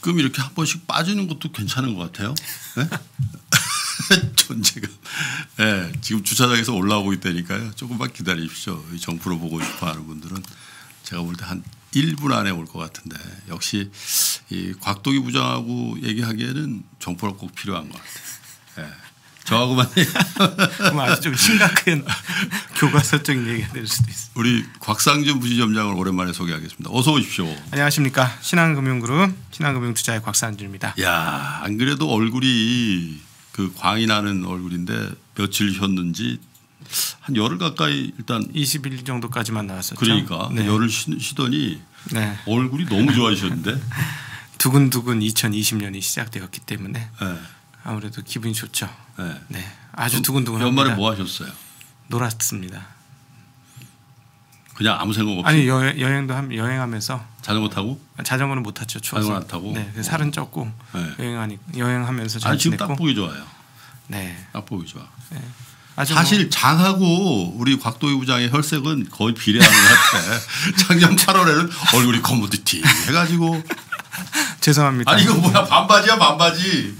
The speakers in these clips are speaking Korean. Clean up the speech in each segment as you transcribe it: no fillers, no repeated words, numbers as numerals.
가끔 이렇게 한 번씩 빠지는 것도 괜찮은 것 같아요. 네? 존재가. 네, 지금 주차장에서 올라오고 있다니까요. 조금만 기다리십시오. 이 정프로 보고 싶어하는 분들은 제가 볼 때 한 1분 안에 올 것 같은데 역시 이 곽동희 부장하고 얘기하기에는 정프가 꼭 필요한 것 같아요. 네. 저하고만 그럼 아주 좀 심각한 교과서적인 얘기가 될 수도 있어요. 우리 곽상준 부지점장을 오랜만에 소개하겠습니다. 어서 오십시오. 안녕하십니까. 신한금융그룹 신한금융투자의 곽상준입니다. 야, 안 그래도 얼굴이 그 광이 나는 얼굴인데 며칠 쉬었는지 한 열흘 가까이 일단 20일 정도까지만 나왔었죠. 그러니까 네. 열흘 쉬더니 네. 얼굴이 너무 좋아지셨는데 두근두근 2020년이 시작되었기 때문에 네. 아무래도 기분이 좋죠. 네. 네, 아주 두근두근합니다. 연말에 뭐 하셨어요? 놀았습니다. 그냥 아무 생각 없이? 아니 여행도 여행하면서 자전거 타고? 자전거는 못 탔죠. 추워서. 자전거 안 타고? 네, 살은 쪘고 네. 여행하면서 잘 아니 지금 지냈고. 딱 보기 좋아요. 네, 딱 보기 좋아. 네. 아주 사실 장하고 우리 곽동희 부장의 혈색은 거의 비례하는 것 같아. 작년 8월에는 얼굴이 커머디티 해가지고. 죄송합니다. 아니 이거 뭐야 반바지야 반바지.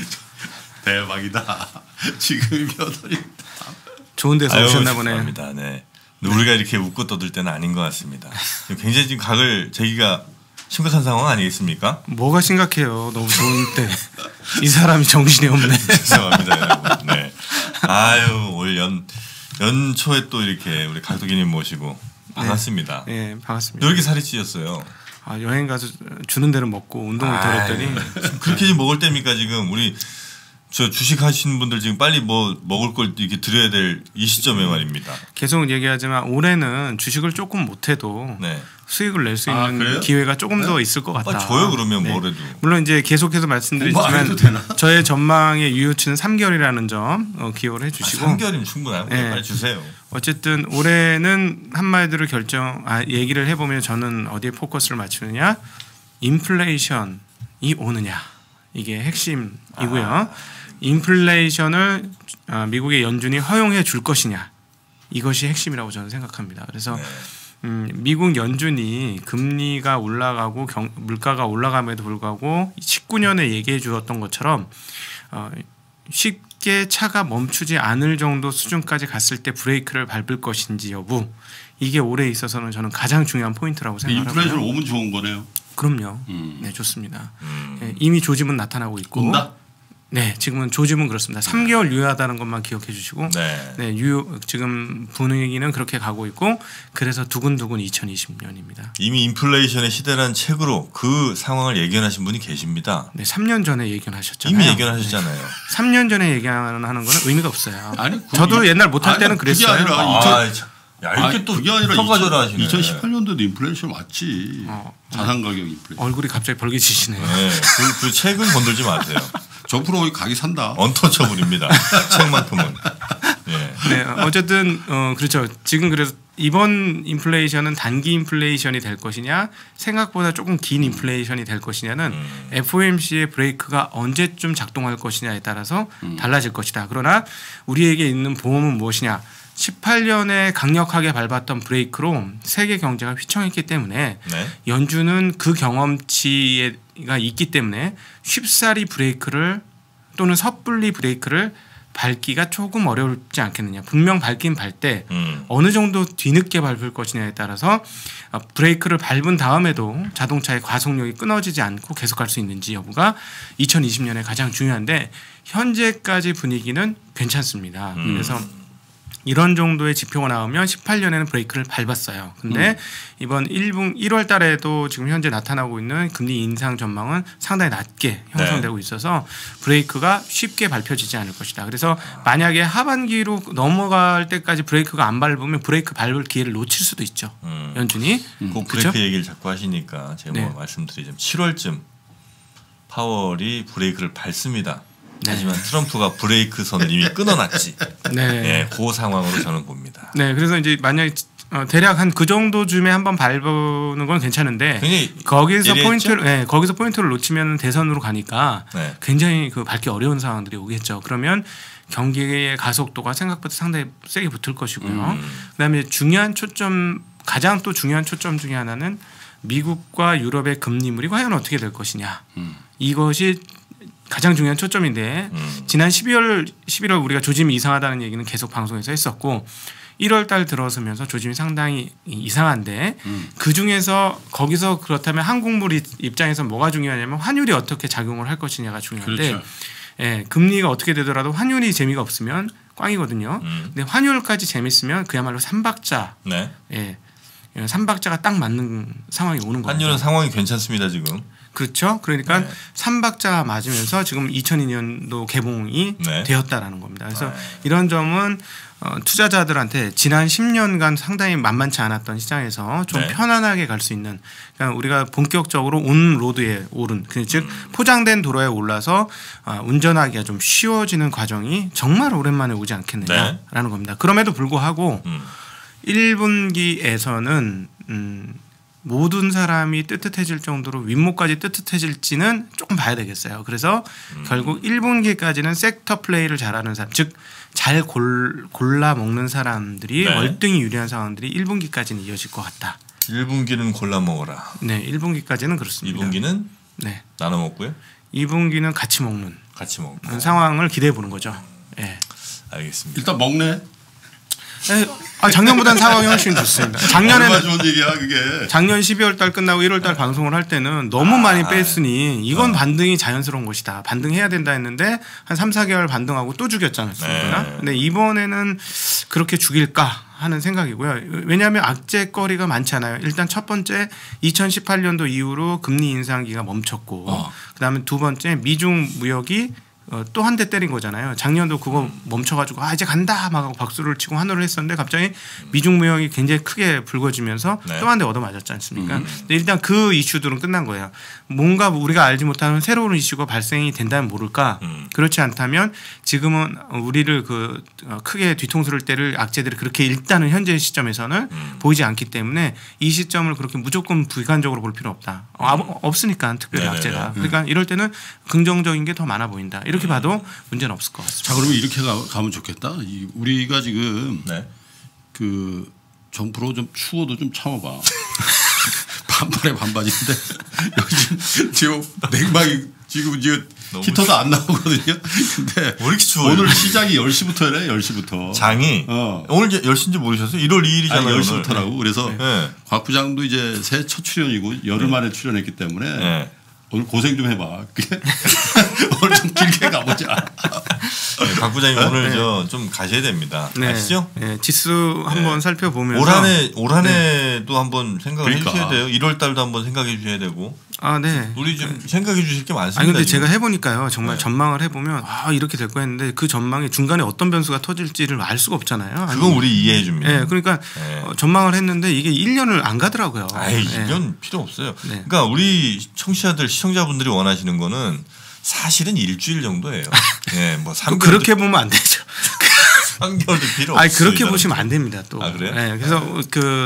대박이다. 지금 며느리. 좋은 데서 오셨나 보네요. 죄송합니다. 네. 우리가 이렇게 웃고 떠들 때는 아닌 것 같습니다. 굉장히 지금 각을 재기가 심각한 상황 아니겠습니까? 뭐가 심각해요. 너무 좋은 때. 이 사람이 정신이 없네. 죄송합니다, 여러분. 네. 아유, 올 연초에 또 이렇게 우리 각도기님 모시고 반갑습니다. 네, 반갑습니다. 왜 이렇게 살이 찌셨어요? 아, 여행 가서 주는 대로 먹고 운동을 덜했더니 그렇게 지금 먹을 때입니까 지금 우리 저 주식 하시는 분들 지금 빨리 뭐 먹을 걸 이렇게 드려야 될 이 시점에 말입니다. 계속 얘기하지만 올해는 주식을 조금 못해도 네. 수익을 낼 수 있는 그래요? 기회가 조금 네? 더 있을 것 같다. 줘요 그러면 네. 뭐래도. 물론 이제 계속해서 공부 안 말씀드리지만 해도 되나? 저의 전망의 유효치는 3개월이라는 점 기억을 해주시고 3개월이면 충분하고 네. 빨리 주세요. 어쨌든 올해는 한마디로 얘기를 해보면 저는 어디에 포커스를 맞추느냐, 인플레이션이 오느냐 이게 핵심이고요. 인플레이션을 미국의 연준이 허용해 줄 것이냐 이것이 핵심이라고 저는 생각합니다. 그래서 미국 연준이 금리가 올라가고 물가가 올라감에도 불구하고 19년에 얘기해 주었던 것처럼 쉽게 차가 멈추지 않을 정도 수준까지 갔을 때 브레이크를 밟을 것인지 여부 이게 올해에 있어서는 저는 가장 중요한 포인트라고 생각합니다. 인플레이션 오면 좋은 거네요. 그럼요. 네, 좋습니다. 네, 이미 조짐은 나타나고 있고 온다? 네, 지금은 조짐은 그렇습니다. 3개월 유효하다는 것만 기억해 주시고 네, 지금 분위기는 그렇게 가고 있고 그래서 두근두근 2020년입니다. 이미 인플레이션의 시대라는 책으로 그 상황을 예견하신 분이 계십니다. 네, 3년 전에 예견하셨잖아요. 이미 예견하셨잖아요. 네. 3년 전에 예견하는 거는 의미가 없어요. 아니, 저도 옛날 못할 때는 그게 그랬어요. 아니라 야 이렇게 또 그게 아니라 평가절하 하시네. 2018년도도 인플레이션 왔지. 자산 가격 인플레이션. 얼굴이 갑자기 벌개지시네요. 네, 그 책은 건들지 마세요. 정프로 가기 산다. 언터처블입니다. 책만큼은. 네. 네, 어쨌든 그렇죠. 지금 그래서 이번 인플레이션은 단기 인플레이션이 될 것이냐 생각보다 조금 긴 인플레이션이 될 것이냐는 FOMC의 브레이크가 언제쯤 작동할 것이냐에 따라서 달라질 것이다. 그러나 우리에게 있는 보험은 무엇이냐. 18년에 강력하게 밟았던 브레이크로 세계 경제가 휘청했기 때문에 네. 연준은 그 경험치가 있기 때문에 쉽사리 브레이크를 또는 섣불리 브레이크를 밟기가 조금 어렵지 않겠느냐. 분명 밟긴 밟 때 어느 정도 뒤늦게 밟을 것이냐에 따라서 브레이크를 밟은 다음에도 자동차의 과속력이 끊어지지 않고 계속 갈 수 있는지 여부가 2020년에 가장 중요한데 현재까지 분위기는 괜찮습니다. 그래서 이런 정도의 지표가 나오면 18년에는 브레이크를 밟았어요. 근데 이번 1월 달에도 지금 현재 나타나고 있는 금리 인상 전망은 상당히 낮게 형성되고 있어서 브레이크가 쉽게 밟혀지지 않을 것이다. 그래서 만약에 하반기로 넘어갈 때까지 브레이크가 안 밟으면 브레이크 밟을 기회를 놓칠 수도 있죠. 연준이. 꼭 그렇죠? 브레이크 얘기를 자꾸 하시니까 제가 뭐 말씀드리자면 7월쯤 파월이 브레이크를 밟습니다. 하지만 트럼프가 브레이크 선을 이미 끊어놨지. 네, 그 상황으로 저는 봅니다. 네, 그래서 이제 만약에 대략 한 그 정도쯤에 한번 밟는 건 괜찮은데 거기서 포인트를 놓치면 대선으로 가니까 굉장히 그 밟기 어려운 상황들이 오겠죠. 그러면 경기의 가속도가 생각보다 상당히 세게 붙을 것이고요. 그다음에 가장 또 중요한 초점 중에 하나는 미국과 유럽의 금리물이 과연 어떻게 될 것이냐. 이것이 가장 중요한 초점인데 지난 11월 우리가 조짐이 이상하다는 얘기는 계속 방송에서 했었고 1월 달 들어서면서 조짐이 상당히 이상한데 그중에서 거기서 그렇다면 한국물 입장에서 뭐가 중요하냐면 환율이 어떻게 작용을 할 것이냐가 중요한데 그렇죠. 예, 금리가 어떻게 되더라도 환율이 재미가 없으면 꽝이거든요. 근데 환율까지 재밌으면 그야말로 삼박자. 네. 예. 삼박자가 딱 맞는 상황이 오는 거예요. 환율은 상황이 괜찮습니다 지금. 그렇죠. 그러니까 네. 삼박자가 맞으면서 지금 2002년도 개봉이 네. 되었다라는 겁니다. 그래서 이런 점은 투자자들한테 지난 10년간 상당히 만만치 않았던 시장에서 좀 네. 편안하게 갈 수 있는 그러니까 우리가 본격적으로 온 로드에 오른 즉 포장된 도로에 올라서 운전하기가 좀 쉬워지는 과정이 정말 오랜만에 오지 않겠느냐라는 네. 겁니다. 그럼에도 불구하고 1분기에서는 모든 사람이 뜨뜻해질 정도로 윗목까지 뜨뜻해질지는 조금 봐야 되겠어요. 그래서 결국 1분기까지는 섹터 플레이를 잘하는 사람, 즉 잘 골라 먹는 사람들이 네. 월등히 유리한 상황들이 1분기까지는 이어질 것 같다. 1분기는 골라 먹어라. 네, 1분기까지는 그렇습니다. 2분기는 네, 나눠 먹고요. 2분기는 같이 먹는 같이 먹고. 상황을 기대해 보는 거죠. 예. 알겠습니다. 일단 먹네. 작년보다는 상황이 훨씬 좋습니다. 얼마나 좋은 얘기야 그게. 작년 12월 달 끝나고 1월 달 방송을 할 때는 너무 많이 뺐으니 이건 반등이 자연스러운 것이다. 반등해야 된다 했는데 한 3, 4개월 반등하고 또 죽였잖아요. 네. 근데 이번에는 그렇게 죽일까 하는 생각이고요. 왜냐하면 악재거리가 많지 않아요. 일단 첫 번째 2018년도 이후로 금리 인상기가 멈췄고 그다음에 두 번째 미중 무역이 또 한 대 때린 거잖아요. 작년도 그거 멈춰가지고 이제 간다 막 하고 박수를 치고 환호를 했었는데 갑자기 미중 무역이 굉장히 크게 불거지면서 네. 또 한 대 얻어맞았지 않습니까? 근데 일단 그 이슈들은 끝난 거예요. 뭔가 우리가 알지 못하는 새로운 이슈가 발생이 된다면 모를까. 그렇지 않다면 지금은 우리를 크게 뒤통수를 때릴 악재들이 그렇게 일단은 현재 시점에서는 보이지 않기 때문에 이 시점을 그렇게 무조건 비관적으로 볼 필요 없다. 없으니까 특별히 네네네. 악재가. 그러니까 이럴 때는 긍정적인 게 더 많아 보인다. 이렇게 봐도 문제는 없을 것 같습니다. 자 그러면 이렇게 가면 좋겠다. 우리가 지금 네. 그 정프로 좀 추워도 좀 참아봐. 반팔에 반바지인데 여기 지금 냉방이 지금 히터도 안 나오거든요. 근데 왜 이렇게 추워요? 오늘 시작이 10시부터래. 10시부터. 장이 오늘 10시인지 모르셨어요? 1월 2일이잖아요. 아니, 10시부터라고. 그래서 네. 곽 부장도 이제 새해 첫 출연이고 열흘 만에 출연했기 때문에 네. 오늘 고생 좀 해봐. 오늘 좀 길게 가보자. 네, 박 부장님 오늘 좀 가셔야 됩니다. 아시죠? 네, 지수 한번 살펴보면서 올 한해도 한번 생각을 해주셔야 돼요. 1월 달도 한번 생각해 주셔야 되고. 네. 우리 좀 생각해 주실 게 많습니다. 아니 근데 지금. 제가 해보니까요. 정말 전망을 해보면 이렇게 될 거야 했는데 그 전망이 중간에 어떤 변수가 터질지를 알 수가 없잖아요. 그건 우리 이해해 줍니다. 네, 그러니까 전망을 했는데 이게 1년을 안 가더라고요. 아이 1년 필요 없어요. 그러니까 우리 청취자들 시청자분들이 원하시는 거는 사실은 일주일 정도예요. 네, 뭐 3개월 그렇게 보면 안 되죠. 3개월도 필요 없어요. 아니 그렇게 보시면 안 됩니다. 또. 그래요? 네, 그래서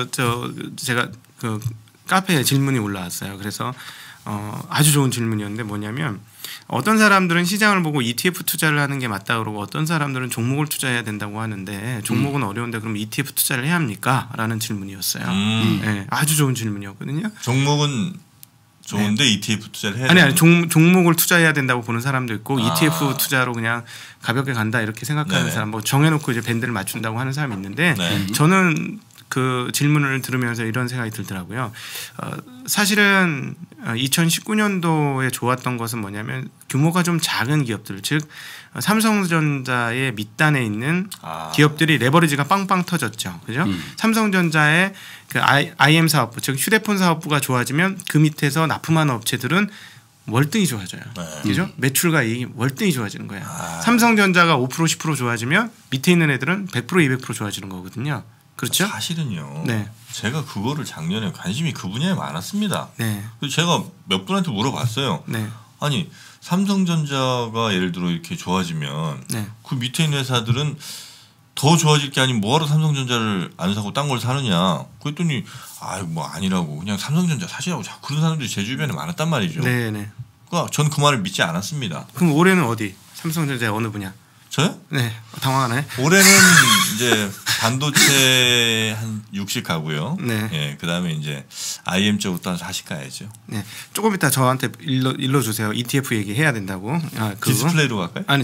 제가 그 카페에 질문이 올라왔어요. 그래서 아주 좋은 질문이었는데 뭐냐면 어떤 사람들은 시장을 보고 ETF 투자를 하는 게 맞다 그러고 어떤 사람들은 종목을 투자해야 된다고 하는데 종목은 어려운데 그럼 ETF 투자를 해야 합니까? 라는 질문이었어요. 네, 아주 좋은 질문이었거든요. 종목은 좋은데 ETF 투자를 해야 아니 종목을 투자해야 된다고 보는 사람도 있고 ETF 투자로 그냥 가볍게 간다 이렇게 생각하는 네네. 사람 뭐 정해놓고 이제 밴드를 맞춘다고 하는 사람이 있는데 네. 저는 그 질문을 들으면서 이런 생각이 들더라고요. 사실은 2019년도에 좋았던 것은 뭐냐면 규모가 좀 작은 기업들 즉 삼성전자의 밑단에 있는 기업들이 레버리지가 빵빵 터졌죠. 그죠? 삼성전자의 그 IM 사업부 즉 휴대폰 사업부가 좋아지면 그 밑에서 납품하는 업체들은 월등히 좋아져요. 그죠? 매출과 이익이 월등히 좋아지는 거예요. 삼성전자가 5% 10% 좋아지면 밑에 있는 애들은 100% 200% 좋아지는 거거든요. 그렇죠? 사실은요. 네. 제가 그거를 작년에 관심이 그 분야에 많았습니다. 네. 그래서 제가 몇 분한테 물어봤어요. 네. 아니 삼성전자가 예를 들어 이렇게 좋아지면 네. 그 밑에 있는 회사들은 더 좋아질 게 아니면 뭐하러 삼성전자를 안 사고 딴 걸 사느냐. 그랬더니 뭐 아니라고 그냥 삼성전자 사시라고 자꾸 그런 사람들이 제 주변에 많았단 말이죠. 네. 그러니까 전 그 말을 믿지 않았습니다. 그럼 올해는 어디? 삼성전자 어느 분야? 저요? 네. 당황하네. 올해는 이제 반도체 한 60 가고요. 네. 예, 그다음에 이제 IM 쪽부터 한 40 가야죠. 네. 조금 이따 저한테 일러 주세요. ETF 얘기해야 된다고. 디스플레이로 갈까요? 아니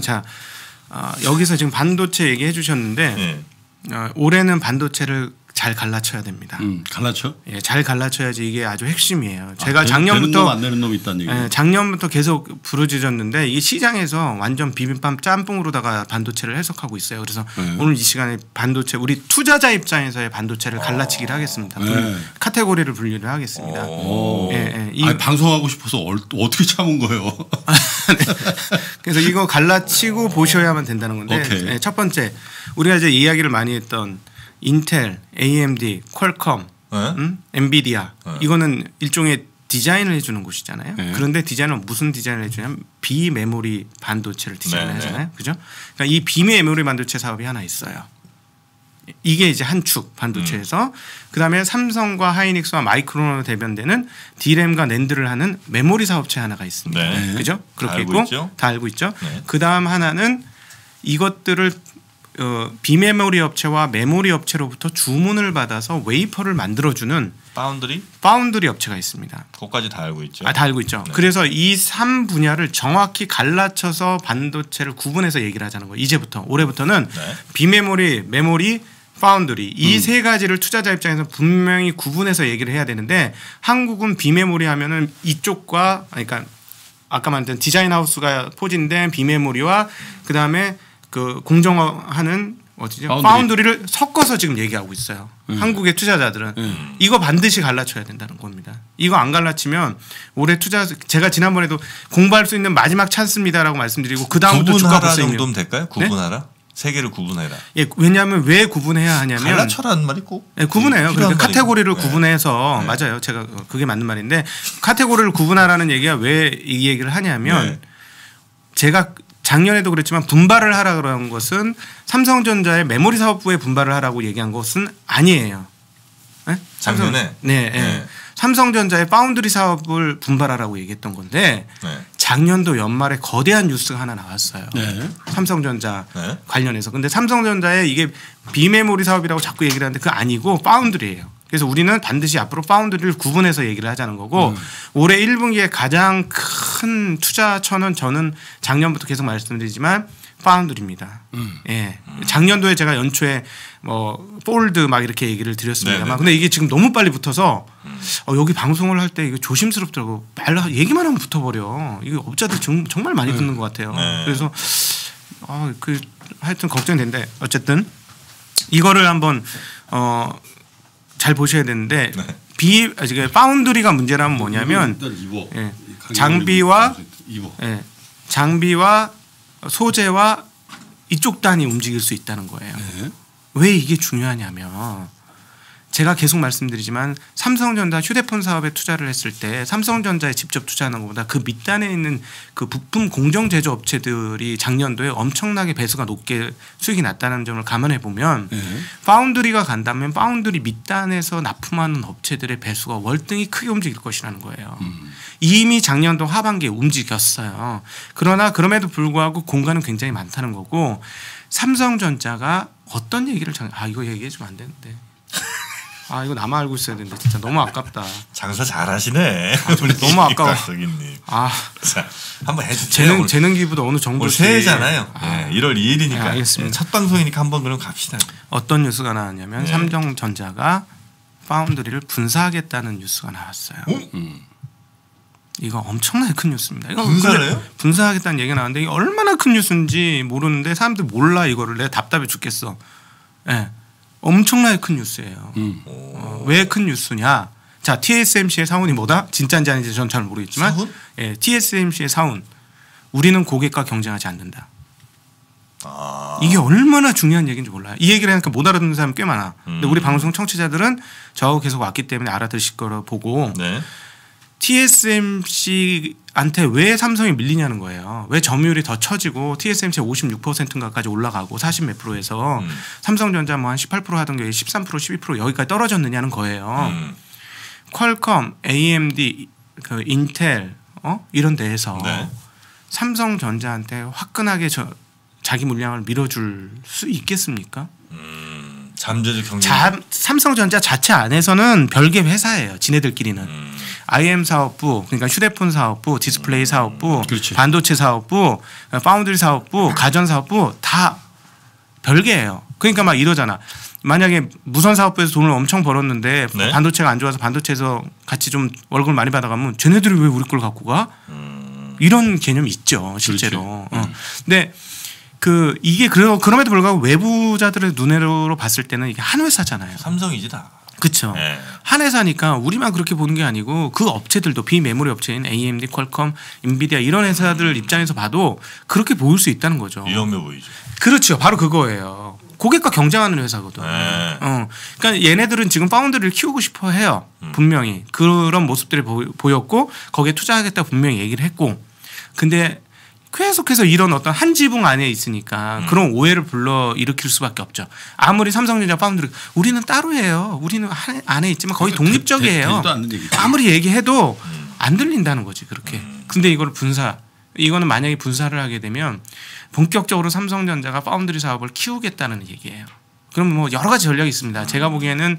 여기서 지금 반도체 얘기해 주셨는데 네. 올해는 반도체를 잘 갈라쳐야 됩니다. 갈라쳐? 예, 잘 갈라쳐야지 이게 아주 핵심이에요. 제가 작년부터 되는 놈 안 되는 놈 있다는 얘기. 예, 작년부터 계속 부르짖었는데 이 시장에서 완전 비빔밥 짬뽕으로다가 반도체를 해석하고 있어요. 그래서 오늘 이 시간에 반도체 우리 투자자 입장에서의 반도체를 갈라치기를 하겠습니다. 카테고리를 분류를 하겠습니다. 아니, 방송하고 싶어서 어떻게 참은 거예요? 그래서 이거 갈라치고 보셔야만 된다는 건데 첫 번째 우리가 이제 이야기를 많이 했던 인텔, AMD, 퀄컴, 엔비디아 이거는 일종의 디자인을 해주는 곳이잖아요. 그런데 디자인은 무슨 디자인을 해주냐면 비메모리 반도체를 디자인하잖아요. 그죠? 그러니까 이 비메모리 반도체 사업이 하나 있어요. 이게 이제 한 축 반도체에서 그다음에 삼성과 하이닉스와 마이크론으로 대변되는 D램과 낸드를 하는 메모리 사업체 하나가 있습니다. 네. 그죠? 그렇게 알고 있고 있죠? 다 알고 있죠. 네. 그다음 하나는 이것들을 비메모리 업체와 메모리 업체로부터 주문을 받아서 웨이퍼를 만들어주는 파운드리 업체가 있습니다. 그것까지 다 알고 있죠. 다 알고 있죠. 네. 그래서 이 3분야를 정확히 갈라쳐서 반도체를 구분해서 얘기를 하자는 거예요. 이제부터 올해부터는 비메모리, 메모리, 파운드리 이 세 가지를 투자자 입장에서 분명히 구분해서 얘기를 해야 되는데 한국은 비메모리 하면은 이쪽과 그러니까 아까 말했던 디자인 하우스가 포진된 비메모리와 그다음에 그 공정화하는 파운드리를 섞어서 지금 얘기하고 있어요. 한국의 투자자들은 이거 반드시 갈라쳐야 된다는 겁니다. 이거 안 갈라치면 올해 제가 지난번에도 공부할 수 있는 마지막 찬스입니다라고 말씀드리고 그 다음부터 주가 구분하라 정도면 될까요? 구분하라? 네? 세 개를 구분해라. 예, 왜냐하면 왜 구분해야 하냐면 갈라쳐라는 말이 꼭 구분해요. 그러니까 카테고리를 네. 구분해서 맞아요. 제가 그게 맞는 말인데 카테고리를 구분하라는 얘기가 왜 이 얘기를 하냐면 제가 작년에도 그랬지만 분발을 하라 그런 것은 삼성전자의 메모리 사업부에 분발을 하라고 얘기한 것은 아니에요. 네? 작년에? 네. 삼성전자의 파운드리 사업을 분발하라고 얘기했던 건데 작년도 연말에 거대한 뉴스가 하나 나왔어요. 삼성전자 관련해서. 근데 삼성전자의 이게 비메모리 사업이라고 자꾸 얘기를 하는데 그거 아니고 파운드리예요. 그래서 우리는 반드시 앞으로 파운드리를 구분해서 얘기를 하자는 거고 올해 1분기에 가장 큰 투자처는 저는 작년부터 계속 말씀드리지만 파운드리입니다. 예. 작년도에 제가 연초에 뭐 폴드 막 이렇게 얘기를 드렸습니다만 근데 이게 지금 너무 빨리 붙어서 여기 방송을 할 때 이거 조심스럽더라고. 얘기만 하면 붙어버려. 이게 업자들 정말 많이 듣는 것 같아요. 그래서 하여튼 걱정된데 어쨌든 이거를 한번 잘 보셔야 되는데 파운드리가 문제라면 뭐냐면 장비와 소재와 이쪽 단이 움직일 수 있다는 거예요. 왜 이게 중요하냐면 제가 계속 말씀드리지만 삼성전자 휴대폰 사업에 투자를 했을 때 삼성전자에 직접 투자하는 것보다 그 밑단에 있는 그 부품 공정 제조 업체들이 작년도에 엄청나게 배수가 높게 수익이 났다는 점을 감안해 보면 파운드리가 간다면 파운드리 밑단에서 납품하는 업체들의 배수가 월등히 크게 움직일 것이라는 거예요. 이미 작년도 하반기에 움직였어요. 그러나 그럼에도 불구하고 공간은 굉장히 많다는 거고 삼성전자가 어떤 얘기를 이거 얘기해 주면 안 되는데 이거 나만 알고 있어야 되는데 진짜 너무 아깝다. 장사 잘하시네. 너무 아까워. 자, 한번 해주세요. 재능 기부도 어느 정도 새해잖아요. 1월 2일이니까 알겠습니다. 첫 방송이니까 한번 그럼 갑시다. 어떤 뉴스가 나왔냐면 삼성전자가 파운드리를 분사하겠다는 뉴스가 나왔어요. 이거 엄청나게 큰 뉴스입니다. 이거 분사를 해요? 분사하겠다는 얘기가 나왔는데 이게 얼마나 큰 뉴스인지 모르는데 사람들 몰라 이거를. 내가 답답해 죽겠어. 엄청나게 큰 뉴스예요. 왜 큰 뉴스냐? 자, TSMC의 사운이 뭐다? 진짜인지 아닌지 저는 잘 모르겠지만 사운? TSMC의 사운. 우리는 고객과 경쟁하지 않는다. 이게 얼마나 중요한 얘기인지 몰라요. 이 얘기를 하니까 못 알아듣는 사람이 꽤 많아. 근데 우리 방송 청취자들은 저하고 계속 왔기 때문에 알아들으실 거라 보고 TSMC한테 왜 삼성이 밀리냐는 거예요. 왜 점유율이 더 처지고 TSMC가 56%인가까지 올라가고 40 몇 프로에서 삼성전자 뭐 한 18% 하던 게 13% 12% 여기까지 떨어졌느냐는 거예요. 퀄컴, AMD, 인텔 이런 데에서 삼성전자한테 화끈하게 자기 물량을 밀어줄 수 있겠습니까? 잠재적 경쟁. 삼성전자 자체 안에서는 별개 회사예요. 지네들끼리는. IM 사업부, 그러니까 휴대폰 사업부, 디스플레이 사업부, 그렇지. 반도체 사업부, 파운드리 사업부, 가전 사업부 다 별개예요. 그러니까 막 이러잖아. 만약에 무선 사업부에서 돈을 엄청 벌었는데 네? 반도체가 안 좋아서 반도체에서 같이 좀 월급을 많이 받아가면 쟤네들이 왜 우리 걸 갖고 가? 이런 개념이 있죠, 실제로. 근데 이게 그럼에도 불구하고 외부자들의 눈으로 봤을 때는 이게 한 회사잖아요. 삼성이지 다. 그렇죠. 네. 한 회사니까 우리만 그렇게 보는 게 아니고 그 업체들도 비메모리 업체인 AMD, 퀄컴, 인비디아 이런 회사들 입장에서 봐도 그렇게 보일 수 있다는 거죠. 위험해 보이죠. 그렇죠. 바로 그거예요. 고객과 경쟁하는 회사거든. 네. 그러니까 얘네들은 지금 파운드리를 키우고 싶어 해요. 분명히 그런 모습들이 보였고 거기에 투자하겠다 분명히 얘기를 했고, 근데 계속해서 이런 어떤 한 지붕 안에 있으니까 그런 오해를 불러 일으킬 수밖에 없죠. 아무리 삼성전자 파운드리 우리는 따로 해요. 우리는 안에 있지만 거의 독립적이에요. 아무리 얘기해도 안 들린다는 거지 그렇게. 근데 이걸 이거는 만약에 분사를 하게 되면 본격적으로 삼성전자가 파운드리 사업을 키우겠다는 얘기예요. 그럼 뭐 여러 가지 전략이 있습니다. 제가 보기에는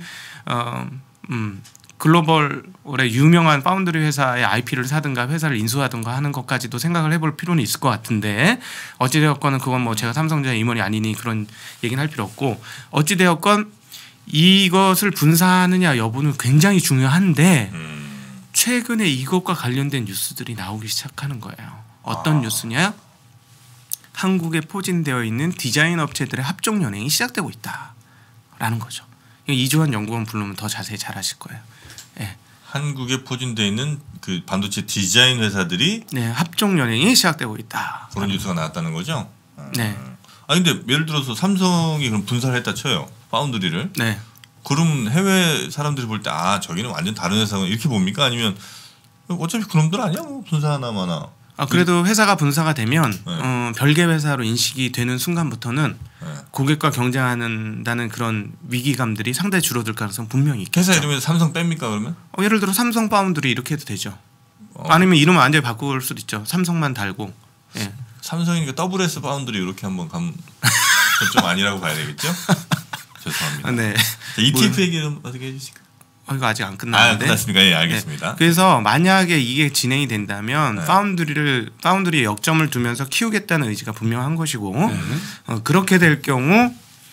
글로벌의 유명한 파운드리 회사의 IP를 사든가 회사를 인수하든가 하는 것까지도 생각을 해볼 필요는 있을 것 같은데, 어찌되었건 그건 뭐 제가 삼성전자 임원이 아니니 그런 얘기는 할 필요 없고, 어찌되었건 이것을 분사하느냐 여부는 굉장히 중요한데 최근에 이것과 관련된 뉴스들이 나오기 시작하는 거예요. 어떤 뉴스냐? 한국에 포진되어 있는 디자인 업체들의 합종 연행이 시작되고 있다라는 거죠. 이주환 연구원 부르면 더 자세히 잘 아실 거예요. 네. 한국에 포진되어 있는 그 반도체 디자인 회사들이 합종 연행이 시작되고 있다. 그런 뉴스가 나왔다는 거죠. 네. 근데 예를 들어서 삼성이 그럼 분사를 했다 쳐요. 파운드리를. 네. 그럼 해외 사람들이 볼 때 저기는 완전 다른 회사가 이렇게 봅니까? 아니면 어차피 그놈들 아니야? 뭐 분사 하나마나. 그래도 회사가 분사가 되면 별개 회사로 인식이 되는 순간부터는 고객과 경쟁한다는 그런 위기감들이 상당히 줄어들 가능성 분명히 있겠죠. 회사 이름에서 삼성 뺍니까 그러면? 예를 들어 삼성 파운드리 이렇게 해도 되죠. 아니면 이름을 완전히 바꿀 수도 있죠. 삼성만 달고. 예. 삼성이니까 WS 파운드리 이렇게 한번 가면 좀 아니라고 봐야 되겠죠? 죄송합니다. 네. ETF 얘기는 어떻게 해주실까요? 이거 아직 안 끝났는데. 끝났습니까? 예, 알겠습니다. 네. 그래서 만약에 이게 진행이 된다면 파운드리에 역점을 두면서 키우겠다는 의지가 분명한 것이고, 그렇게 될 경우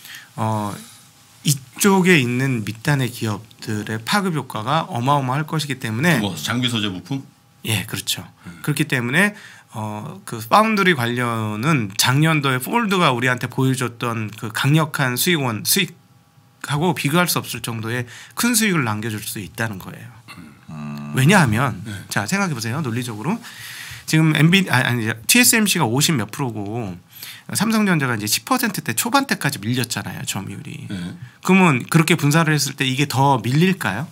이쪽에 있는 밑단의 기업들의 파급 효과가 어마어마할 것이기 때문에. 뭐 장비 소재 부품? 예, 그렇죠. 그렇기 때문에 그 파운드리 관련은 작년도에 폴드가 우리한테 보여줬던 그 강력한 수익하고 비교할 수 없을 정도의 큰 수익을 남겨줄 수 있다는 거예요. 왜냐하면 자 생각해 보세요. 논리적으로 지금 TSMC가 50 몇 프로고 삼성전자가 이제 10%대 초반대까지 밀렸잖아요. 점유율이. 그러면 그렇게 분사를 했을 때 이게 더 밀릴까요?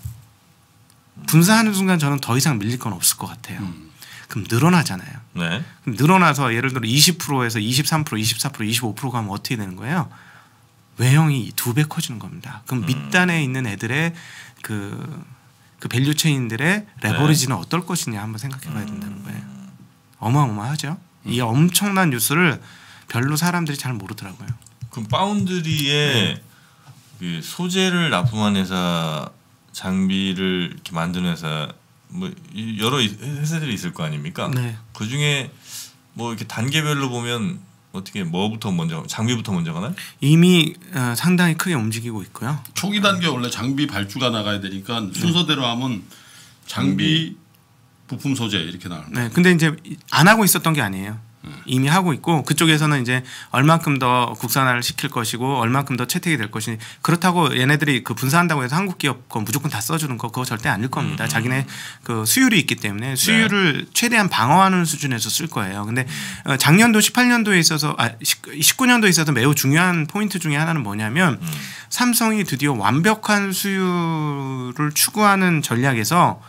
분사하는 순간 저는 더 이상 밀릴 건 없을 것 같아요. 그럼 늘어나잖아요. 네. 그럼 늘어나서 예를 들어 20%에서 23%, 24%, 25% 가면 어떻게 되는 거예요? 외형이 2배 커지는 겁니다. 그럼 밑단에 있는 애들의 그 밸류 체인들의 레버리지는 어떨 것이냐 한번 생각해 봐야 된다는 거예요. 어마어마하죠. 이 엄청난 뉴스를 별로 사람들이 잘 모르더라고요. 그럼 파운드리에 그 소재를 납품한 회사, 장비를 이렇게 만드는 회사, 뭐 여러 회사들이 있을 거 아닙니까? 네. 그 중에 뭐 이렇게 단계별로 보면 어떻게 뭐부터 먼저 장비부터 먼저 가나요? 이미 상당히 크게 움직이고 있고요. 초기 단계 원래 장비 발주가 나가야 되니까 순서대로 하면 장비, 부품 소재 이렇게 나옵니다. 네, 근데 이제 안 하고 있었던 게 아니에요. 이미 하고 있고 그쪽에서는 이제 얼만큼 더 국산화를 시킬 것이고 얼만큼 더 채택이 될 것이니, 그렇다고 얘네들이 그 분사한다고 해서 한국 기업 거 무조건 다 써주는 거 그거 절대 아닐 겁니다. 자기네 그 수율이 있기 때문에 수율을 최대한 방어하는 수준에서 쓸 거예요. 근데 작년도 18년도에 있어서 19년도에 있어서 매우 중요한 포인트 중에 하나는 뭐냐면 삼성이 드디어 완벽한 수율을 추구하는 전략에서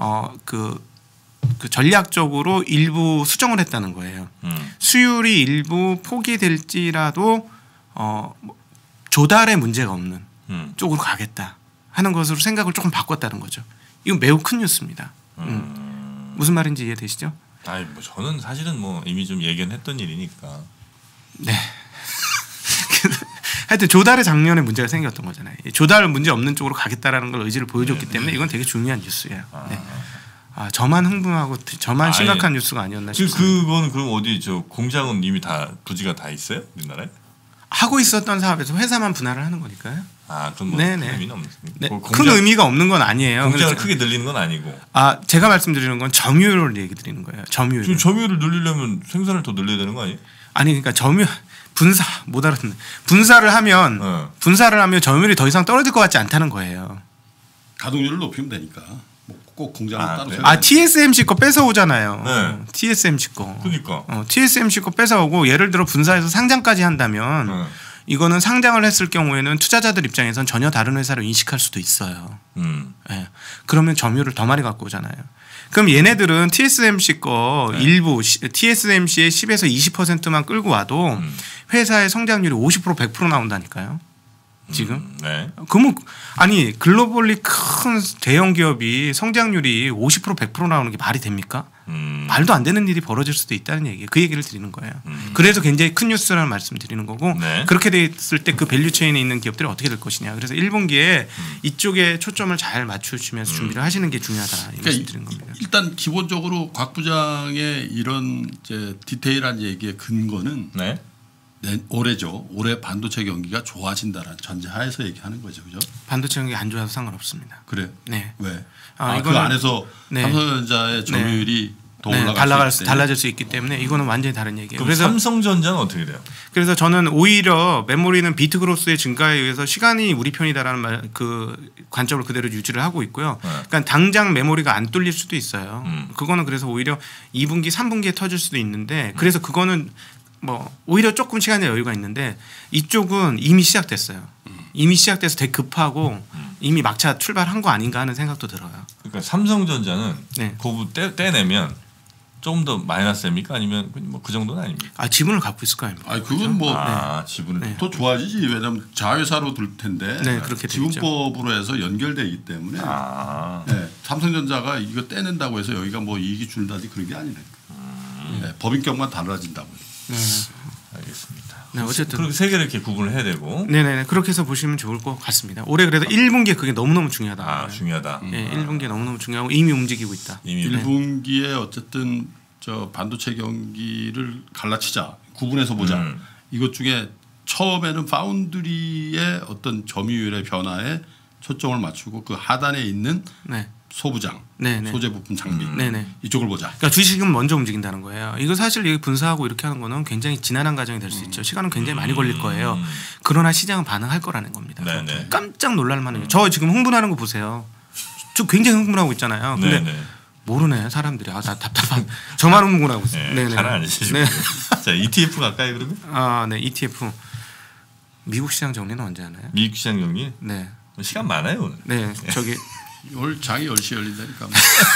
그 전략적으로 일부 수정을 했다는 거예요. 수율이 일부 포기될지라도 조달에 문제가 없는 쪽으로 가겠다 하는 것으로 생각을 조금 바꿨다는 거죠. 이건 매우 큰 뉴스입니다. 무슨 말인지 이해되시죠? 뭐 저는 사실은 뭐 이미 좀 예견했던 일이니까. 네. 하여튼 조달의 작년에 문제가 생겼던 거잖아요. 조달 문제 없는 쪽으로 가겠다라는 걸 의지를 보여줬기 때문에 이건 되게 중요한 뉴스예요. 네. 저만 흥분하고 저만 심각한 뉴스가 아니었나 싶습니다. 그거는 그럼 어디 저 공장은 이미 다 부지가 다 있어요? 우리나라에? 하고 있었던 사업에서 회사만 분할을 하는 거니까요. 그럼 뭐 큰 의미는 없습니다. 네. 큰 의미가 없는 건 아니에요. 공장을 크게 늘리는 건 아니고. 제가 말씀드리는 건 점유율을 얘기 드리는 거예요. 점유율. 지금 점유율을 늘리려면 생산을 더 늘려야 되는 거 아니에요? 아니 그러니까 분사 못 알아듣네. 분사를 하면 점유율이 더 이상 떨어질 것 같지 않다는 거예요. 가동률을 높이면 되니까. 꼭 공장을 따로. TSMC 거 뺏어오잖아요. 네. TSMC 거. 그러니까. TSMC 거 뺏어오고 예를 들어 분사해서 상장까지 한다면 이거는 상장을 했을 경우에는 투자자들 입장에선 전혀 다른 회사로 인식할 수도 있어요. 네. 그러면 점유율을 더 많이 갖고 오잖아요. 그럼 얘네들은 TSMC 거 일부 TSMC의 10에서 20%만 끌고 와도 회사의 성장률이 50% 100% 나온다니까요. 지금. 네. 그러면 아니 글로벌리 큰 대형 기업이 성장률이 50% 100% 나오는 게 말이 됩니까? 말도 안 되는 일이 벌어질 수도 있다는 얘기예요. 그 얘기를 드리는 거예요. 그래서 굉장히 큰 뉴스라는 말씀 드리는 거고 그렇게 됐을 때 그 밸류 체인에 있는 기업들이 어떻게 될 것이냐. 그래서 1분기에 이쪽에 초점을 잘 맞추시면서 준비를 하시는 게 중요하다. 그러니까 말씀 드리는 겁니다. 일단 기본적으로 곽 부장의 이런 이제 디테일한 얘기의 근거는 올해죠. 올해 반도체 경기가 좋아진다라는 전제하에서 얘기하는 거죠, 그죠? 반도체 경기 안 좋아서 상관없습니다. 그래? 네. 왜? 그 안에서 삼성전자의 점유율이 더 달라질 수 있기 때문에 이거는 완전히 다른 얘기예요. 그래서 삼성전자는 어떻게 돼요? 그래서 저는 오히려 메모리는 비트 그로스의 증가에 의해서 시간이 우리 편이다라는 그 관점을 그대로 유지를 하고 있고요. 그러니까 당장 메모리가 안 뚫릴 수도 있어요. 그거는 그래서 오히려 2분기, 3분기에 터질 수도 있는데 그래서 그거는 뭐 오히려 조금 시간의 여유가 있는데 이쪽은 이미 시작됐어요. 이미 시작돼서 되게 급하고 이미 막차 출발한 거 아닌가 하는 생각도 들어요. 그러니까 삼성전자는 그거 떼내면 조금 더 마이너스입니까? 아니면 뭐 그 정도는 아닙니까? 지분을 갖고 있을 거 아닙니까? 그건 뭐 지분을 더 좋아지지. 왜냐하면 자회사로 들 텐데 그렇게 지분법으로 해서 연결되기 때문에 삼성전자가 이거 떼낸다고 해서 여기가 뭐 이익이 줄다든지 그런 게 아니네. 법인격만 달라진다고요. 알겠습니다. 어쨌든 그렇게 세 개를 이렇게 구분을 해야 되고. 네네 그렇게 해서 보시면 좋을 것 같습니다. 올해 그래도 1분기에 그게 너무너무 중요하다. 중요하다. 네, 1분기에 너무너무 중요하고 이미 움직이고 있다. 1분기에 어쨌든 저 반도체 경기를 갈라치자, 구분해서 보자. 이것 중에 처음에는 파운드리의 어떤 점유율의 변화에 초점을 맞추고 그 하단에 있는 소부장, 소재 부품 장비 이쪽을 보자. 그러니까 주식은 먼저 움직인다는 거예요. 이거 사실 이게 분사하고 이렇게 하는 거는 굉장히 지난한 과정이 될 수 있죠. 시간은 굉장히 많이 걸릴 거예요. 그러나 시장은 반응할 거라는 겁니다. 깜짝 놀랄 만해요. 저 지금 흥분하는 거 보세요. 저 굉장히 흥분하고 있잖아요. 근데 모르네 사람들이. 나 답답한. 저만 흥분하고 있어요. 잘 아니시죠. 자 ETF 가까이 그러면? 네 ETF. 미국 시장 정리는 언제 하나요? 미국 시장 정리? 네. 시간 많아요 오늘. 네, 저기 올 장이 10시 열린다니까.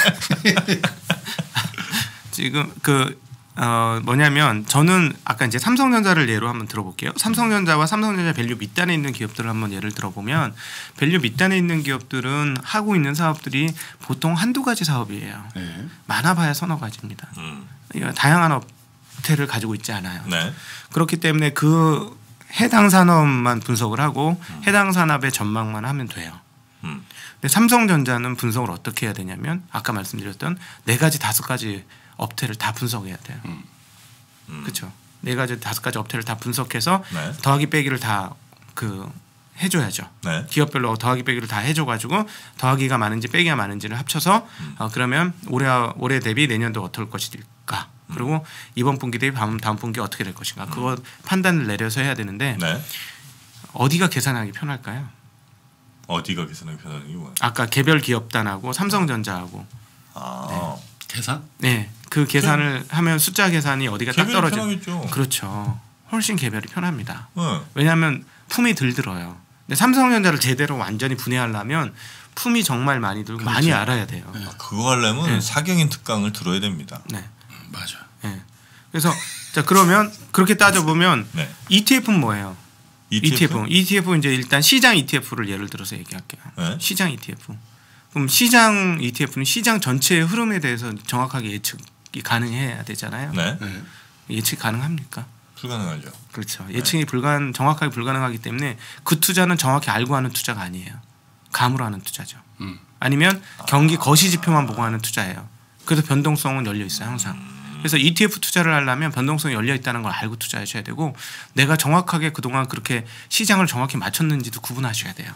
지금 뭐냐면 저는 아까 이제 삼성전자를 예로 한번 들어볼게요. 삼성전자와 삼성전자 밸류 밑단에 있는 기업들을 한번 예를 들어보면 밸류 밑단에 있는 기업들은 하고 있는 사업들이 보통 한두 가지 사업이에요. 많아봐야 서너 가지입니다. 다양한 업태를 가지고 있지 않아요. 그렇기 때문에 그 해당 산업만 분석을 하고 해당 산업의 전망만 하면 돼요. 근데 삼성전자는 분석을 어떻게 해야 되냐면 아까 말씀드렸던 4가지 5가지 업태를 다 분석해야 돼요. 그렇죠. 4가지 5가지 업태를 다 분석해서 더하기 빼기를 다 해줘야죠. 기업별로 더하기 빼기를 다 해줘가지고 더하기가 많은지 빼기가 많은지를 합쳐서 그러면 올해 대비 내년도 어떨 것일까? 그리고 이번 분기 대비 다음 분기 어떻게 될 것인가? 그거 판단을 내려서 해야 되는데 어디가 계산하기 편할까요? 어디가 계산하기 편하는 게 뭐야? 아까 개별 기업단하고 삼성전자하고 계산? 네, 그 계산을 하면 숫자 계산이 어디가 딱 떨어져. 편하겠죠. 그렇죠. 훨씬 개별이 편합니다. 왜냐하면 품이 덜 들어요. 근데 삼성전자를 제대로 완전히 분해하려면 품이 정말 많이 들고 많이 알아야 돼요. 그거 하려면 사경인 특강을 들어야 됩니다. 맞아. 그래서 자 그러면 그렇게 따져 보면 ETF는 뭐예요? ETF 이제 일단 시장 ETF를 예를 들어서 얘기할게요. 시장 ETF. 그럼 시장 ETF는 시장 전체의 흐름에 대해서 정확하게 예측이 가능해야 되잖아요. 예측 가능합니까? 불가능하죠. 그렇죠. 예측이 정확하게 불가능하기 때문에 그 투자는 정확히 알고 하는 투자가 아니에요. 감으로 하는 투자죠. 아니면 경기 거시 지표만 보고 하는 투자예요. 그래서 변동성은 열려 있어요 항상. 그래서 ETF 투자를 하려면 변동성이 열려 있다는 걸 알고 투자하셔야 되고 내가 정확하게 그동안 그렇게 시장을 정확히 맞췄는지도 구분하셔야 돼요.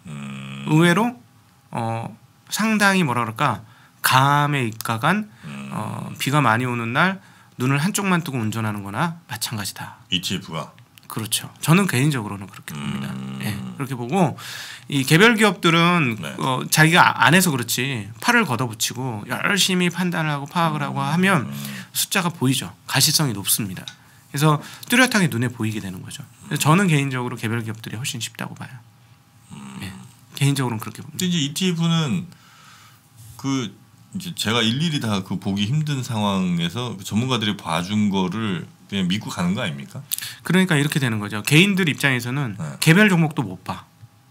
의외로 상당히 뭐라 그럴까 감에 입각한 비가 많이 오는 날 눈을 한쪽만 뜨고 운전하는 거나 마찬가지다. ETF가 그렇죠. 저는 개인적으로는 그렇게 봅니다. 예, 그렇게 보고 이 개별 기업들은 네. 자기가 안 해서 그렇지 팔을 걷어붙이고 열심히 판단을 하고 파악을 하고 하면 숫자가 보이죠. 가시성이 높습니다. 그래서 뚜렷하게 눈에 보이게 되는 거죠. 그래서 저는 개인적으로 개별 기업들이 훨씬 쉽다고 봐요. 예, 개인적으로는 그렇게 봅니다. 근데 이제 ETF는 그 이제 제가 일일이 다 그 보기 힘든 상황에서 전문가들이 봐준 거를 그냥 믿고 가는 거 아닙니까? 그러니까 이렇게 되는 거죠. 개인들 입장에서는 네. 개별 종목도 못 봐.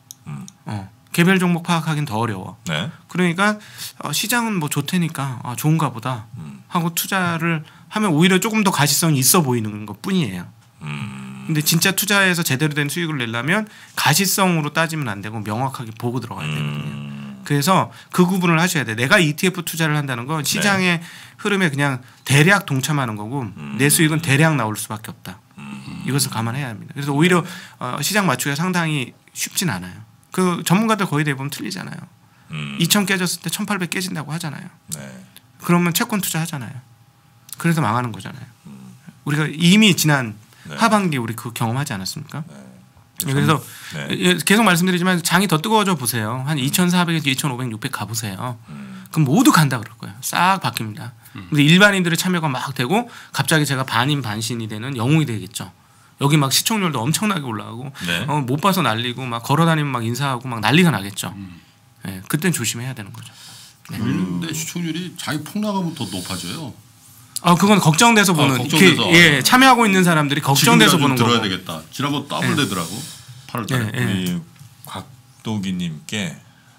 개별 종목 파악하기는 더 어려워. 네. 그러니까 시장은 뭐 좋다니까 좋은가 보다 하고 투자를 하면 오히려 조금 더 가시성이 있어 보이는 것 뿐이에요. 근데 진짜 투자해서 제대로 된 수익을 내려면 가시성으로 따지면 안 되고 명확하게 보고 들어가야 되거든요. 그래서 그 구분을 하셔야 돼. 내가 ETF 투자를 한다는 건 시장의 흐름에 그냥 대략 동참하는 거고 내 수익은 대략 나올 수밖에 없다. 이것을 감안해야 합니다. 그래서 오히려 시장 맞추기가 상당히 쉽진 않아요. 그 전문가들 거의 대부분 틀리잖아요. 2000 깨졌을 때 1800 깨진다고 하잖아요. 네. 그러면 채권 투자하잖아요. 그래서 망하는 거잖아요. 우리가 이미 지난 하반기 우리 그 경험하지 않았습니까? 그래서 계속 말씀드리지만 장이 더 뜨거워져 보세요. 한 2,400에서 2,500, 600 가보세요. 그럼 모두 간다 그럴 거예요. 싹 바뀝니다. 근데 일반인들의 참여가 막 되고 갑자기 제가 반인 반신이 되는 영웅이 되겠죠. 여기 막 시청률도 엄청나게 올라가고 못 봐서 난리고 막 걸어다니면 막 인사하고 막 난리가 나겠죠. 네, 그때는 조심해야 되는 거죠. 그런데 시청률이 장이 폭락하면 더 높아져요. 그건 걱정돼서 보는. 걱정돼서. 참여하고 있는 사람들이 걱정돼서 보는 거고. 들어야 되겠다. 지난번 더블 되더라고. 8월달에. 우리 곽도기님께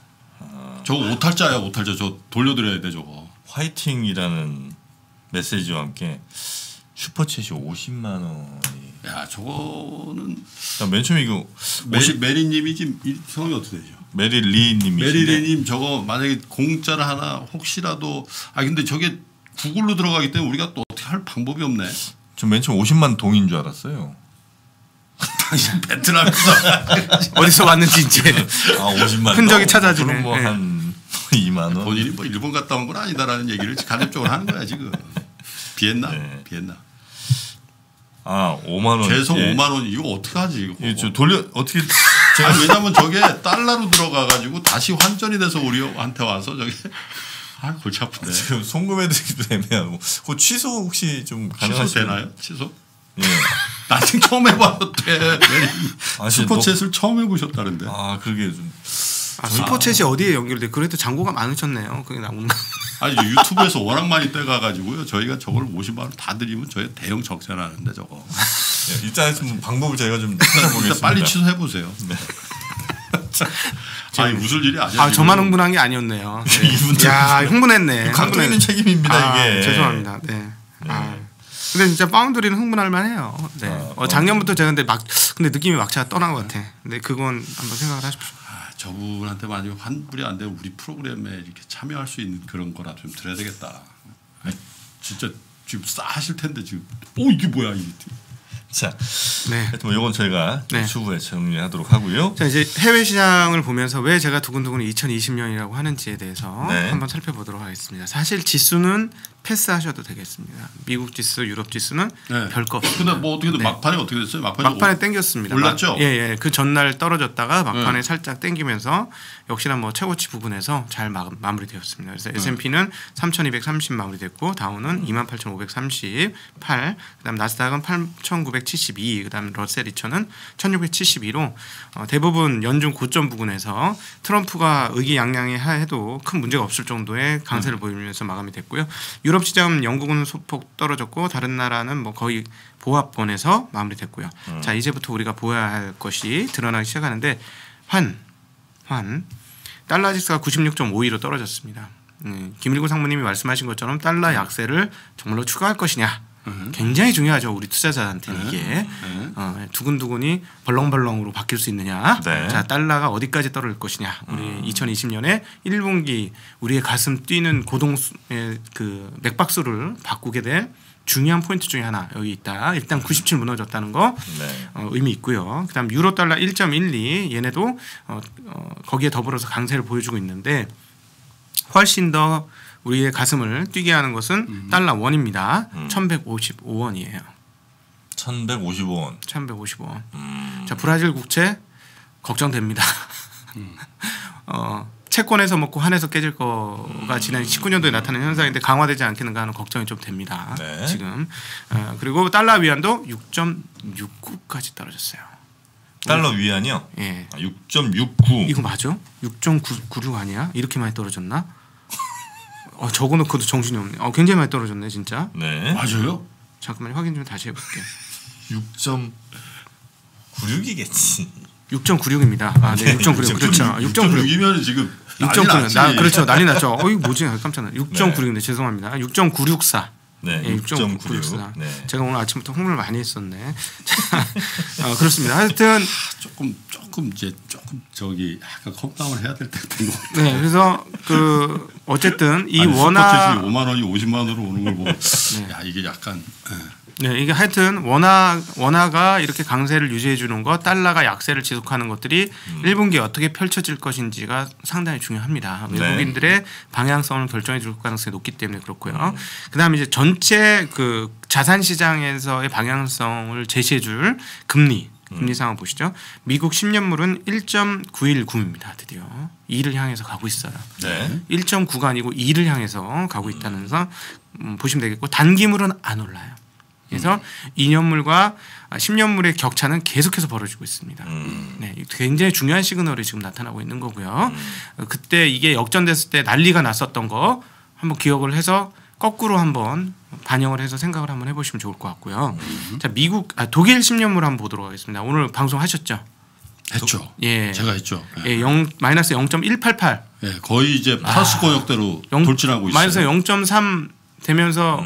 저거 오탈자야 오탈자. 저 돌려드려야 돼 저거. 화이팅이라는 메시지와 함께 슈퍼챗이 50만 원이. 야 저거는. 맨 처음에 이거 메리님이 지금 성이 어떻게 되죠? 메리리님이신데. 메리리님 저거 만약에 공짜를 하나 혹시라도 근데 저게 구글로 들어가기 때문에 우리가 또 어떻게 할 방법이 없네. 저 맨 처음 50만 동인 줄 알았어요. 당신 베트남에서 어디서 왔는지 이제 50만 흔적이 찾아지네. 뭐 한 2만 원. 본인이 뭐 일본 갔다 온 건 아니다라는 얘기를 간접적으로 하는 거야 지금. 비엔나. 5만 원. 계속 5만 원 이거 어떻게 하지 이거? 저 돌려 어떻게? 왜냐면 저게 달러로 들어가 가지고 다시 환전이 돼서 우리한테 와서 저게 골치 아픈데. 지금 송금해드리기도 애매하고. 그 취소 혹시 좀 가능하시나요? 취소 되나요? 취소? 예. 나 지금 처음 해봤는데 슈퍼챗을 처음 해보셨다는데. 그러게 좀. 슈퍼챗이 어디에 연결돼? 그래도 잔고가 많으셨네요. 그게 나오는 거. 아니 유튜브에서 워낙 많이 떼가가지고요. 저희가 저걸 50만 원 다 드리면 저희 대형 적자나는데 저거. 일단 방법을 저희가 좀 찾아보겠습니다. 일단 빨리 취소해 보세요. 네. 웃을 일이 아니야. 저만 흥분한 게 아니었네요. 이분들. 야 흥분했네. 강도있는 책임입니다 이게. 죄송합니다. 네. 근데 진짜 파운드리는 흥분할 만해요. 네. 작년부터 제가 근데 느낌이 막차가 떠난 것 같아. 근데 그건 한번 생각을 하십시오. 저분한테 만약 환불이 안 되면 우리 프로그램에 이렇게 참여할 수 있는 그런 거라도 좀 드려야 되겠다. 진짜 지금 싸하실 텐데 지금. 이게 뭐야 이게. 자, 하여튼 이건 저희가 추후에 정리하도록 하고요. 자 이제 해외 시장을 보면서 왜 제가 두근두근 2020년이라고 하는지에 대해서 한번 살펴보도록 하겠습니다. 사실 지수는 패스하셔도 되겠습니다. 미국 지수, 유럽 지수는 별거 없습니다. 근데 뭐 어떻게든 막판에 어떻게 됐어요? 막판에 땡겼습니다. 올랐죠? 그 전날 떨어졌다가 막판에 살짝 땡기면서 역시나 뭐 최고치 부분에서 잘 마무리되었습니다. 그래서 S&P는 3,230 마무리됐고 다우는 28,538, 그다음 나스닥은 8,972, 그다음 러셀 2000은 1,672로 대부분 연중 고점 부근에서 트럼프가 의기양양해도 큰 문제가 없을 정도의 강세를 보이면서 마감이 됐고요. 유럽 시장 영국은 소폭 떨어졌고 다른 나라는 뭐 거의 보합권에서 마무리됐고요. 자 이제부터 우리가 보아야 할 것이 드러나기 시작하는데 환 달러 지수가 96.52로 떨어졌습니다. 김일구 상무님이 말씀하신 것처럼 달러 약세를 정말로 추가할 것이냐 굉장히 중요하죠. 우리 투자자한테는 이게 두근두근이 벌렁벌렁으로 바뀔 수 있느냐. 네. 자, 달러가 어디까지 떨어질 것이냐. 우리 2020년에 1분기 우리의 가슴 뛰는 고동의 그 맥박수를 바꾸게 될 중요한 포인트 중에 하나 여기 있다. 일단 97 무너졌다는 거 의미 있고요. 그다음 유로 달러 1.12 얘네도 거기에 더불어서 강세를 보여주고 있는데 훨씬 더 우리의 가슴을 뛰게 하는 것은 달러 원입니다. 1,155원이에요. 1,155원. 1,155원. 자, 브라질 국채 걱정됩니다. 채권에서 먹고 한에서 깨질 거가 지난 19년도에 나타난 현상인데 강화되지 않겠는가 하는 걱정이 좀 됩니다. 네. 지금. 그리고 달러 위안도 6.69까지 떨어졌어요. 달러 위안이요? 예. 6.69. 이거 맞아? 6.96 아니야? 이렇게 많이 떨어졌나? 적어놓고도 정신이 없네. 굉장히 많이 떨어졌네 진짜. 네. 맞아요? 잠깐만 확인 좀 다시 해볼게. 6.96이겠지. 6.96입니다. 네, 6.96 그렇죠. 6.6이면 지금 6.96 그렇죠. 난리 났죠. 이거 뭐지? 깜짝 놀랐네. 6.96인데 죄송합니다. 6.964. 네, 6.964. 네. 제가 오늘 아침부터 홍보를 많이 했었네. 그렇습니다. 하여튼 조금 저기 약간 컴다운을 해야 될 때가 된 것 같아요. 네, 그래서 어쨌든 이 원화 5만 원이 50만 원으로 오는 걸 보고 야 이게 약간 네, 이게 하여튼 원화가 이렇게 강세를 유지해 주는 것, 달러가 약세를 지속하는 것들이 1분기에 어떻게 펼쳐질 것인지가 상당히 중요합니다. 외국인들의 방향성을 결정해 줄 가능성이 높기 때문에 그렇고요. 그다음에 이제 전체 그 자산 시장에서의 방향성을 제시해 줄 금리 상황 보시죠. 미국 10년물은 1.919입니다. 드디어 2를 향해서 가고 있어요. 네. 1.9가 아니고 2를 향해서 가고 있다면서 보시면 되겠고 단기물은 안 올라요. 그래서 2년물과 10년물의 격차는 계속해서 벌어지고 있습니다. 네, 굉장히 중요한 시그널이 지금 나타나고 있는 거고요. 그때 이게 역전됐을 때 난리가 났었던 거 한번 기억을 해서 거꾸로 한번 반영을 해서 생각을 한번 해보시면 좋을 것 같고요. 자, 독일 10년물 한번 보도록 하겠습니다. 오늘 방송하셨죠? 했죠. 예, 제가 했죠. 예, 마이너스 0.188. 예, 거의 이제 플러스 권역대로 돌진하고 있어요. 마이너스 0.3 되면서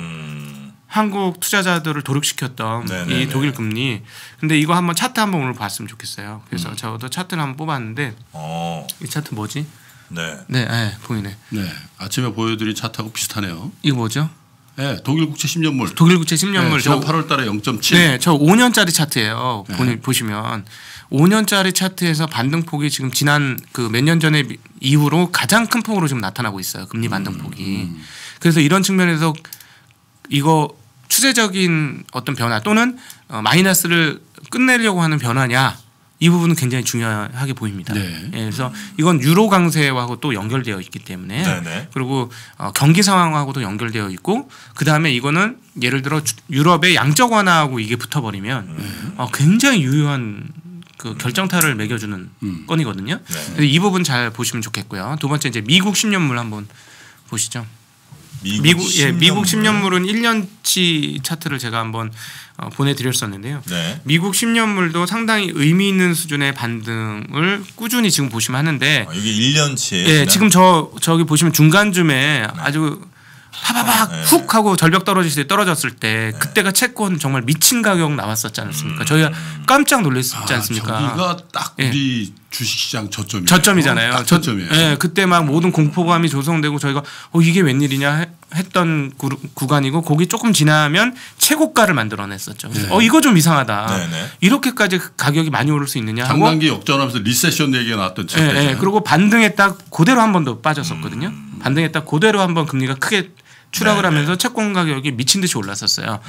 한국 투자자들을 도륙시켰던 네네네. 이 독일 금리. 근데 이거 한번 차트 한번 오늘 봤으면 좋겠어요. 그래서 저도 차트를 한번 뽑았는데 이 차트 뭐지? 네, 보이네. 네, 아침에 보여드린 차트하고 비슷하네요. 이거 뭐죠? 네, 독일 국채 10년물. 독일 국채 10년물. 네, 지난 8월달에 0.7. 네, 저 5년짜리 차트예요. 보시면 5년짜리 차트에서 반등폭이 지금 지난 그 몇 년 전에 이후로 가장 큰 폭으로 지금 나타나고 있어요. 금리 반등폭이. 그래서 이런 측면에서 이거 추세적인 어떤 변화 또는 마이너스를 끝내려고 하는 변화냐 이 부분은 굉장히 중요하게 보입니다. 네. 예, 그래서 이건 유로 강세하고 또 연결되어 있기 때문에 네네. 그리고 경기 상황하고도 연결되어 있고 그 다음에 이거는 예를 들어 유럽의 양적 완화하고 이게 붙어버리면 굉장히 유효한 그 결정타를 매겨주는 건이거든요. 그래서 이 부분 잘 보시면 좋겠고요. 두 번째 이제 미국 10년물 한번 보시죠. 미국 10년물은 1년치 차트를 제가 한번 보내드렸었는데요. 네. 미국 10년물도 상당히 의미 있는 수준의 반등을 꾸준히 지금 보시면 하는데 이게 1년치예요? 예, 지금 저기 보시면 중간쯤에 아주 파바박 훅 하고 절벽 떨어졌을 때 그때가 채권 정말 미친 가격 나왔었지 않습니까? 저희가 깜짝 놀랐지 않습니까? 저기가 딱 우리 주식시장 저점이에요. 저점이잖아요. 딱 저점이에요. 예, 그때 막 모든 공포감이 조성되고 저희가 이게 웬일이냐 했던 구간이고 거기 조금 지나면 최고가를 만들어냈었죠. 네. 이거 좀 이상하다. 네네. 이렇게까지 가격이 많이 오를 수 있느냐 하고 장단기 역전하면서 리세션 얘기가 나왔던 예, 예. 그리고 반등했다 그대로 한 번 더 빠졌었거든요. 반등했다 그대로 한 번 금리가 크게 추락을 하면서 채권 가격이 미친 듯이 올랐었어요.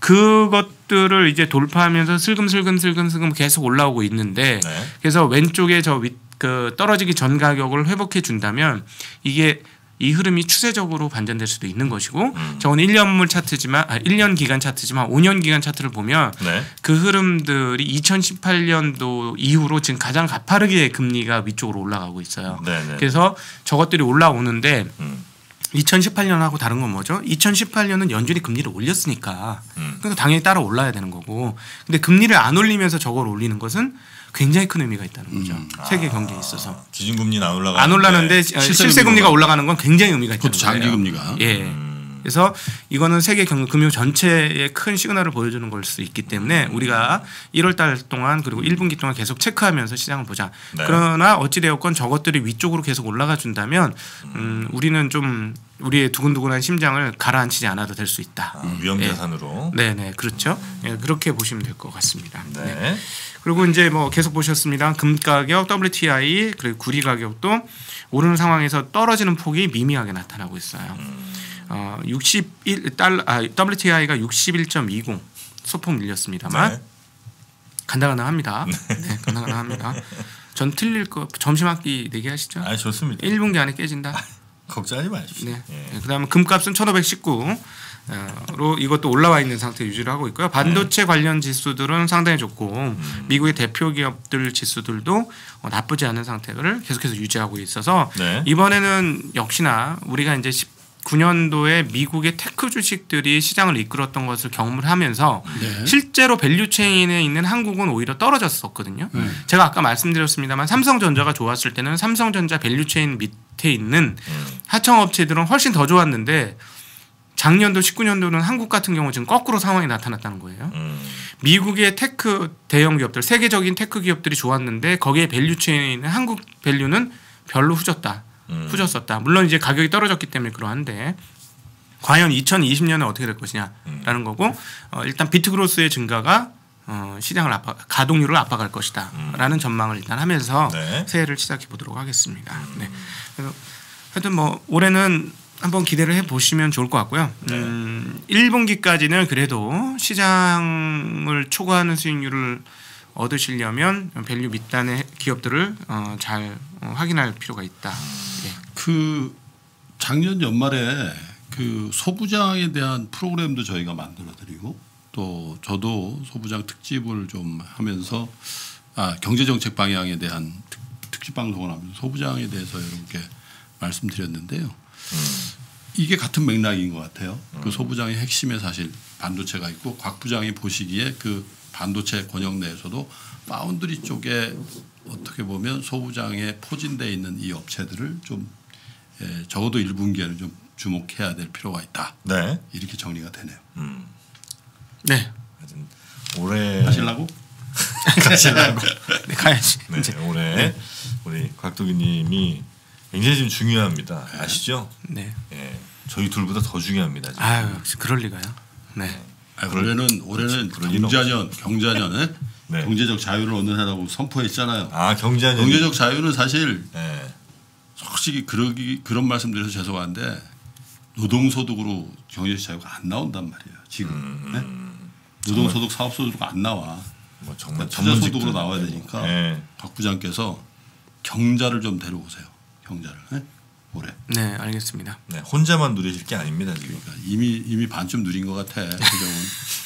그것들을 이제 돌파하면서 슬금슬금 계속 올라오고 있는데 그래서 왼쪽에 그 떨어지기 전 가격을 회복해 준다면 이게 이 흐름이 추세적으로 반전될 수도 있는 것이고 저건 1년물 차트지만 1년 기간 차트지만 5년 기간 차트를 보면 그 흐름들이 2018년도 이후로 지금 가장 가파르게 금리가 위쪽으로 올라가고 있어요. 그래서 저것들이 올라오는데 2018년하고 다른 건 뭐죠? 2018년은 연준이 금리를 올렸으니까 그래서 당연히 따라 올라야 되는 거고 근데 금리를 안 올리면서 저걸 올리는 것은 굉장히 큰 의미가 있다는 거죠. 세계 경제에 있어서. 기준금리는 안 올라가는데 실세 금리가 올라가는 건 굉장히 의미가 있다는 그것도 거예요. 장기 금리가. 예. 그래서 이거는 세계 금융 전체의 큰 시그널을 보여주는 걸 수 있기 때문에 우리가 1월 달 동안 그리고 1분기 동안 계속 체크하면서 시장을 보자. 네. 그러나 어찌 되었건 저것들이 위쪽으로 계속 올라가 준다면 우리는 좀 우리의 두근두근한 심장을 가라앉히지 않아도 될 수 있다. 위험 자산으로. 네네 그렇죠. 예, 그렇게 보시면 될 것 같습니다. 네. 네. 그리고 이제 뭐 계속 보셨습니다. 금 가격, WTI 그리고 구리 가격도 오르는 상황에서 떨어지는 폭이 미미하게 나타나고 있어요. 61달러, WTI가 61.20 소폭 밀렸습니다만 네. 간당간당합니다. 네, 간당간당합니다. 전 틀릴 거 점심 한 끼 내기 하시죠. 아 좋습니다. 1분기 안에 깨진다. 걱정하지 마십시오. 네. 예. 그다음에 금값은 1,519로 이것도 올라와 있는 상태 유지를 하고 있고요. 반도체 관련 지수들은 상당히 좋고 미국의 대표 기업들 지수들도 나쁘지 않은 상태를 계속해서 유지하고 있어서 네. 이번에는 역시나 우리가 이제 19년도에 미국의 테크 주식들이 시장을 이끌었던 것을 경험을 하면서 네. 실제로 밸류체인에 있는 한국은 오히려 떨어졌었거든요. 제가 아까 말씀드렸습니다만 삼성전자가 좋았을 때는 삼성전자 밸류체인 밑에 있는 하청업체들은 훨씬 더 좋았는데 작년도 19년도는 한국 같은 경우 지금 거꾸로 상황이 나타났다는 거예요. 미국의 테크 대형 기업들, 세계적인 테크 기업들이 좋았는데 거기에 밸류체인에 있는 한국 밸류는 별로 후졌다. 후졌었다. 물론 이제 가격이 떨어졌기 때문에 그러한데 과연 2020년에 어떻게 될 것이냐라는 거고 일단 비트그로스의 증가가 시장을 가동률을 압박할 것이다라는 전망을 일단 하면서 네. 새해를 시작해 보도록 하겠습니다. 네. 그래서 하여튼 뭐 올해는 한번 기대를 해 보시면 좋을 것 같고요. 1분기까지는 그래도 시장을 초과하는 수익률을 얻으시려면 밸류 밑단의 기업들을 잘 확인할 필요가 있다. 예. 그 작년 연말에 그 소부장에 대한 프로그램도 저희가 만들어드리고 또 저도 소부장 특집을 좀 하면서 경제정책 방향에 대한 특집 방송을 하면서 소부장에 대해서 여러분께 말씀드렸는데요. 이게 같은 맥락인 것 같아요. 그 소부장의 핵심에 사실 반도체가 있고 곽 부장이 보시기에 그 반도체 권역 내에서도 파운드리 쪽에 어떻게 보면 소부장에 포진되어 있는 이 업체들을 좀 적어도 1분기에는 좀 주목해야 될 필요가 있다. 네. 이렇게 정리가 되네요. 네. 올해 하시려고? 가시려고. 네, 가야지. 네, 올해 우리 곽도기님이 굉장히 좀 중요합니다. 아시죠? 네. 예, 저희 둘보다 더 중요합니다. 지금. 아유, 그럴 리가요. 네. 올해는 경자년 네. 경제적 자유를 얻는 해라고 선포했잖아요. 경제년. 경제적 자유는 사실 네. 솔직히 그런 말씀드려서 죄송한데 노동소득으로 경제적 자유가 안 나온단 말이에요. 지금 네? 노동소득, 사업소득가 안 나와. 뭐 정말 투자소득으로 나와야 되니까 네. 박 부장께서 경자를 좀 데려오세요. 경자를 네? 올해. 네, 알겠습니다. 네, 혼자만 누리실 게 아닙니다. 지금. 그러니까 이미 반쯤 누린 것 같아. 부장은.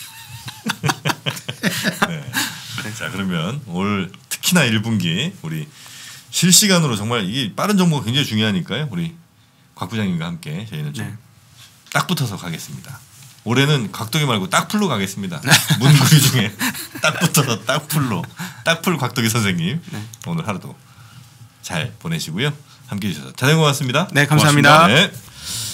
네. 자 그러면 올 특히나 1분기 우리 실시간으로 정말 이게 빠른 정보가 굉장히 중요하니까요. 우리 곽 부장님과 함께 저희는 좀 딱 붙어서 가겠습니다. 올해는 곽도기 말고 딱풀로 가겠습니다. 문구리 중에 딱 붙어서 딱풀로 딱풀 곽도기 선생님 오늘 하루도 잘 보내시고요. 함께해 주셔서 대단히 고맙습니다. 네, 감사합니다. 고맙습니다. 네.